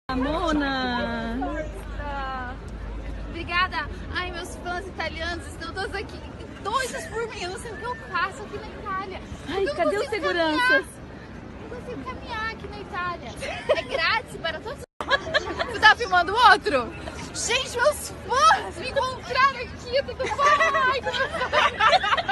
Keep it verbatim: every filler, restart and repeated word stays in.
Mona! Obrigada! Ai, meus fãs italianos estão todos aqui doidos por mim. Eu não sei o que eu faço aqui na Itália. Ai, cadê os seguranças? Eu não consigo caminhar aqui na Itália. É grátis para todos. Você tá filmando o outro? Gente, meus fãs me encontraram aqui, tudo bom? Ai, tudo bom?